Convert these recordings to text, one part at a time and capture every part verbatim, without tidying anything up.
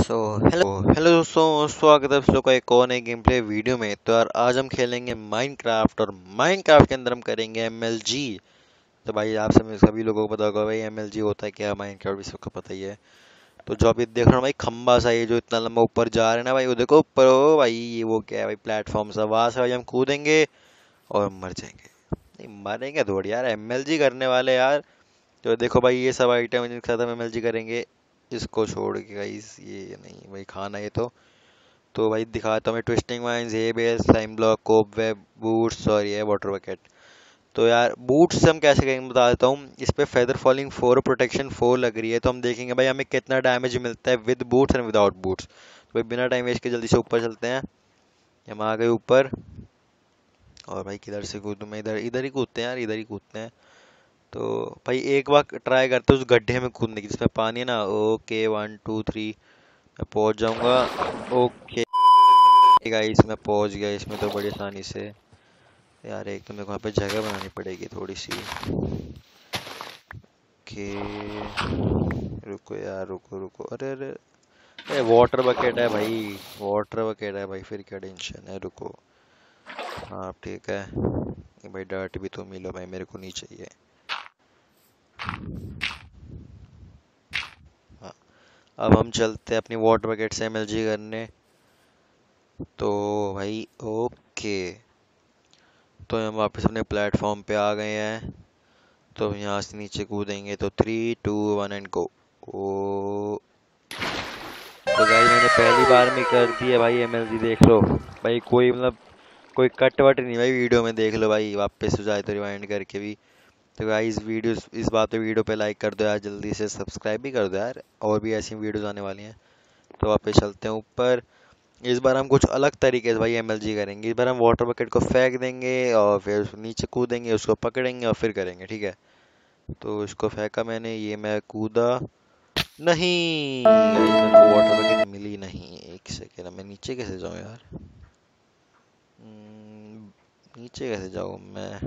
So hello hello दोस्तों, स्वागत है आप लोग का एक और नए गेम प्ले वीडियो में। तो यार आज हम खेलेंगे माइनक्राफ्ट और माइनक्राफ्ट के अंदर हम करेंगे एमएलजी। तो भाई आप सब सभी लोगों को पता होगा भाई एमएलजी होता है क्या, माइनक्राफ्ट भी सबको पता ही है। तो जो अभी देख रहा हूँ भाई खंबा सा, ये जो इतना लंबा ऊपर जा रहा है ना भाई, वो देखो ऊपर, ओ भाई ये वो क्या है भाई, प्लेटफॉर्म सा, वहां से भाई हम कूदेंगे और मर जाएंगे। नहीं मरेंगे थोड़ी यार, एमएलजी करने वाले यार। तो देखो भाई ये सब आइटम जिनके साथ हम एमएलजी करेंगे, इसको छोड़ के गाइस ये नहीं भाई खाना ये तो। तो भाई दिखाता हूँ मैं, twisting vines, hay bale, slime block, cobweb, boots और ये वाटर बकेट। तो यार बूट्स हम कैसे करेंगे बता देता हूँ। इस पे feather falling four, protection four लग रही है। तो हम देखेंगे भाई हमें कितना डैमेज मिलता है with boots and without boots. तो भाई बिना टाइम वेस्ट के जल्दी से ऊपर चलते हैं। हम आ गए ऊपर। और भाई किधर से कूदूं मैं, इधर इधर ही कूदते हैं यार, इधर ही कूदते हैं। तो भाई एक बार ट्राई करते हैं उस गड्ढे में कूदने की जिसमें पानी है ना। ओके वन टू थ्री, मैं पहुंच जाऊंगा। ओके गाइस मैं पहुंच गया इसमें तो बड़ी आसानी से। यार एक तो मेरे को वहाँ पे जगह बनानी पड़ेगी थोड़ी सी। ओके रुको यार, रुको रुको, अरे अरे अरे वाटर बकेट है भाई, वाटर बकेट है भाई, फिर क्या टेंशन है, रुको। हाँ ठीक है। ये भाई डर्ट भी तो मिलो भाई, मेरे को नहीं चाहिए। हाँ अब हम चलते हैं अपनी वाटर बकेट से एमएलजी करने। तो भाई ओके, तो हम वापस अपने प्लेटफॉर्म पे आ गए हैं। तो यहाँ से नीचे कूदेंगे तो three two one and go. ओ तो गाइस मैंने पहली बार में कर दिया भाई एमएलजी, देख लो भाई। कोई मतलब कोई कट वट नहीं भाई, वीडियो में देख लो भाई, वापस हो जाए तो रिवाइंड करके भी। तो गाइस वीडियो इस बात पे वीडियो पे लाइक कर दो यार, जल्दी से सब्सक्राइब भी कर दो यार, और भी ऐसी वीडियोस आने वाली हैं। तो वापस चलते हैं ऊपर। इस बार हम कुछ अलग तरीके से भाई एमएलजी करेंगे। इस बार हम वाटर बकेट को फेंक देंगे और फिर नीचे कूदेंगे, उसको पकड़ेंगे और फिर करेंगे, ठीक है। तो इसको फेंका मैंने, ये मैं कूदा नहीं। गाइस मेरे को वाटर बकेट मिली नहीं। एक सेकेंड, मैं नीचे कैसे जाऊं यार। हम्म, नीचे कैसे जाऊं मैं।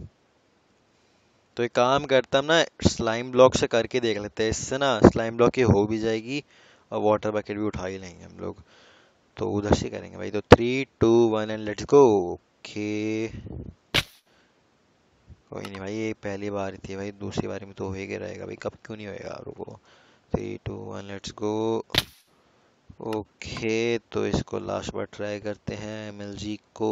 तो एक काम करता हम ना, स्लाइम ब्लॉक से करके देख लेते हैं, इससे ना स्लाइम ब्लॉक की हो भी जाएगी और वाटर बकेट भी उठा ही लेंगे हम लोग। तो उधर से करेंगे भाई। तो three two one and let's go. Okay कोई नहीं भाई, ये पहली बार थी भाई, दूसरी बारी में तो हो ही गया रहेगा भाई, कब क्यों नहीं होएगा। रुको, three two one let's go. Okay तो इसको लास्ट बार ट्राई करते हैं एमएलजी को।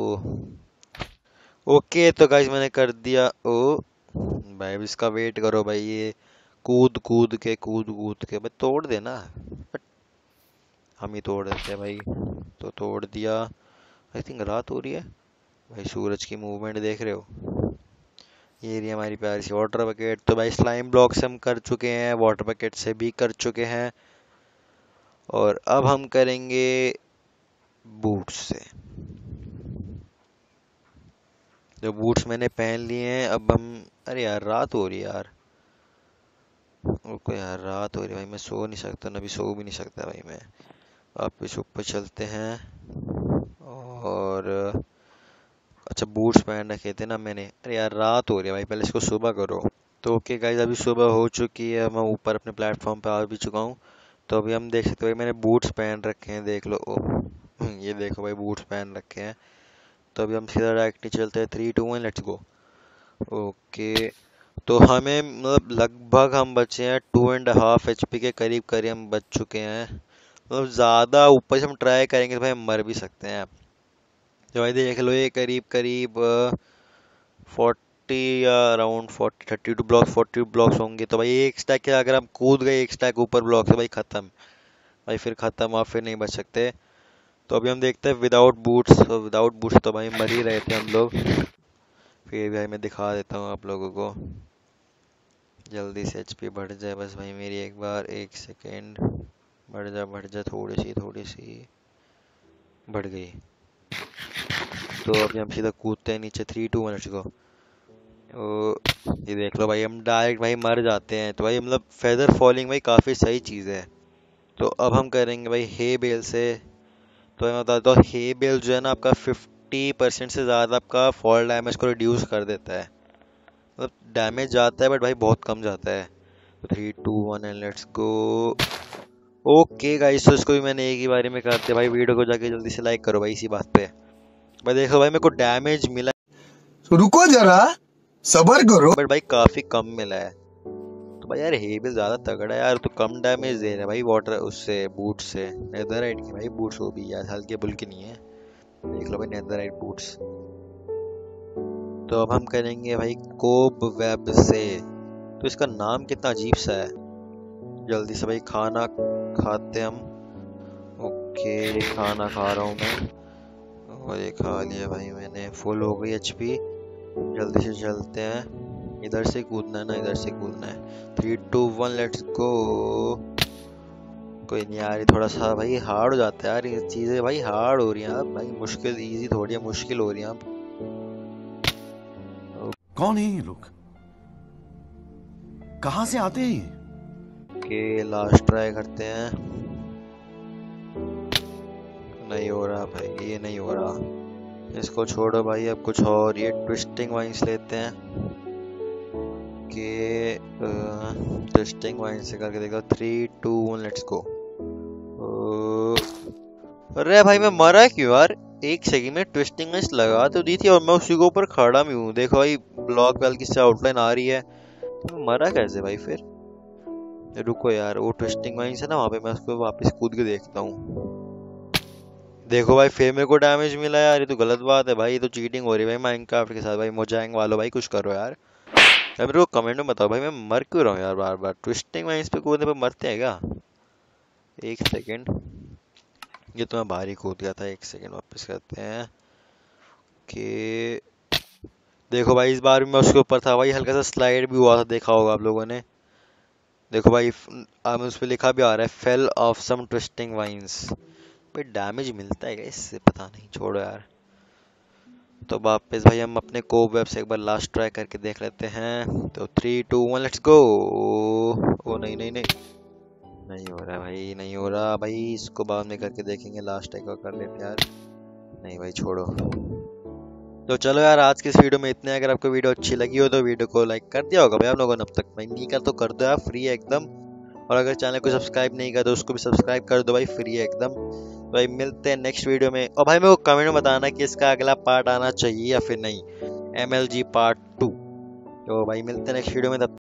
ओके तो गाइस मैंने कर दिया। ओ भाई अब इसका वेट करो भाई, ये कूद कूद के कूद कूद के भाई तोड़ देना। बट हम ही तोड़ देते हैं भाई। तो तोड़ दिया। आई थिंक रात हो रही है भाई, सूरज की मूवमेंट देख रहे हो। ये रही हमारी प्यारी सी वाटर बकेट। तो भाई स्लाइम ब्लॉक से हम कर चुके हैं, वाटर बकेट से भी कर चुके हैं, और अब हम करेंगे बूट्स से। जो बूट्स मैंने पहन लिए हैं अब हम। अरे यार रात हो रही है यार, रुको यार रात हो रही है भाई, मैं सो नहीं सकता ना, अभी सो भी नहीं सकता भाई मैं। वापस ऊपर चलते हैं। और अच्छा बूट्स पहन रखे थे ना मैंने। अरे यार रात हो रही है भाई, पहले इसको सुबह करो। तो ओके गाइज अभी सुबह हो चुकी है, मैं ऊपर अपने प्लेटफॉर्म पे आ भी चुका हूँ। तो अभी हम देख सकते हैं भाई मैंने बूट्स पहन रखे हैं, देख लो। ओ ये देखो भाई बूट्स पहन रखे हैं। तो अभी हम सीधा डायरेक्टली चलते हैं, three two one let's go. Okay तो हमें मतलब लगभग हम बचे हैं two and half H P के करीब करीब हम बच चुके हैं। मतलब ज़्यादा ऊपर से हम ट्राई करेंगे तो भाई हम मर भी सकते हैं। तो भाई देख लो ये करीब करीब फोर्टी या around forty thirty two block, forty blocks होंगे। तो भाई एक स्टैक के अगर हम कूद गए एक स्टैक ऊपर ब्लॉक से भाई ख़त्म। भाई फिर ख़त्म, आप फिर नहीं बच सकते। तो अभी हम देखते हैं विदाउट बूट्स। तो विदाउट बूट्स तो भाई मर ही रहे थे हम लोग। फिर भाई मैं दिखा देता हूँ आप लोगों को, जल्दी से एचपी बढ़ जाए बस भाई मेरी, एक बार, एक सेकेंड। बढ़ जा बढ़ जा, थोड़ी सी थोड़ी सी बढ़ गई। तो अभी हम सीधा कूदते हैं नीचे, three two one let's go. ओ ये देख लो भाई हम डायरेक्ट भाई मर जाते हैं। तो भाई मतलब फेदर फॉलिंग भाई काफ़ी सही चीज़ है। तो अब हम करेंगे भाई हे बेल से। तो मैं बताता हूँ, हे बेल जो है ना आपका फिफ्टी परसेंट से ज़्यादा आपका फॉल डैमेज को रिड्यूस कर देता है। मतलब डैमेज जाता है बट भाई बहुत कम जाता है। Three two one and let's go. Okay guys, तो इसको भी मैंने एक ही बारी में कर दिया भाई। वीडियो को जाके जल्दी से लाइक करो भाई इसी बात पे। भाई देखो भाई, मेरे को डैमेज मिला तो रुको जरा, सबर करो। बट भाई काफी कम मिला है। तो भाई यार हेबल ज्यादा तगड़ा है यार, तो कम डैमेज दे रहा है भाई वाटर उससे, बूट से। नेदरराइट की भाई बूट्स वो भी यार, हल्के बुल्के नहीं है। देख लो भाई नेदरराइट बूट्स। तो अब हम करेंगे भाई कोब वेब से। तो इसका नाम कितना अजीब सा है। जल्दी से भाई खाना खाते हम। ओके, खाना खा रहा हूँ मैं। और ये खा लिया भाई मैंने, फुल हो गई एचपी। जल्दी से चलते हैं। इधर से कूदना है ना, इधर से कूदना है। Three two one let's go. कोई नहीं यार, ये थोड़ा सा भाई हार्ड हो जाता है यार, ये चीजें भाई हार्ड हो रही हैं अब भाई। मुश्किल इजी थोड़ी है, मुश्किल हो रही है अब। कौन है ये लोग, कहां से आते हैं? ओके, लास्ट ट्राई करते हैं। नहीं हो रहा भाई, ये नहीं हो रहा। इसको छोड़ो भाई, अब कुछ और, ये ट्विस्टिंग वाइंस लेते हैं। कि ट्विस्टिंग वाइंस से करके देखो। Three two one let's go. अरे भाई मैं मरा क्यों यार। एक सेकंड में ट्विस्टिंग वाइंस लगा तो दी थी और मैं उसी के ऊपर खड़ा भी हूँ। देखो भाई ब्लॉक वेल की से आउटलाइन आ रही है, तो मैं मरा कैसे भाई फिर। रुको यार, वो ट्विस्टिंग वाइंस है ना वहाँ पे, मैं उसको वापस कूद के देखता हूँ। देखो भाई फिर मेरे को डैमेज मिला यार, ये तो गलत बात है भाई, ये तो चीटिंग हो रही है भाई माइनक्राफ्ट के साथ भाई। मोजांग वालों भाई कुछ करो यार। अब मेरे को कमेंट में बताओ भाई, मैं मर क्यों रहा हूँ यार बार बार। ट्विस्टिंग वाइंस पे कूदने पे मरते हैं क्या। एक सेकेंड, ये तो मैं बाहर ही कूद गया था। एक सेकेंड, वापस करते हैं कि देखो भाई इस बार भी मैं उसके ऊपर था भाई, हल्का सा स्लाइड भी हुआ था, देखा होगा आप लोगों ने। देखो भाई अब उस पर लिखा भी आ रहा है fell off some twisting vines. भाई डैमेज मिलता है क्या इससे, पता नहीं, छोड़ो यार। तो वापस भाई हम अपने कोब वेब से एक बार लास्ट ट्राई करके देख लेते हैं। तो three two one let's go. ओ नहीं नहीं नहीं, नहीं हो रहा भाई, नहीं हो रहा भाई। इसको बाद में करके देखेंगे, लास्ट ट्राई को कर लेते हैं यार। नहीं भाई छोड़ो। तो चलो यार, आज की इस वीडियो में इतने। अगर आपको वीडियो अच्छी लगी हो तो वीडियो को लाइक कर दिया होगा भाई आप लोगों ने अब तक। भाई नहीं कर तो कर दो यार, फ्री है एकदम। और अगर चैनल को सब्सक्राइब नहीं कर तो उसको भी सब्सक्राइब कर दो भाई, फ्री है एकदम। तो भाई मिलते हैं नेक्स्ट वीडियो में। और भाई मेरे को कमेंट में बताना कि इसका अगला पार्ट आना चाहिए या फिर नहीं, M L G part two. तो भाई मिलते हैं नेक्स्ट वीडियो में, तब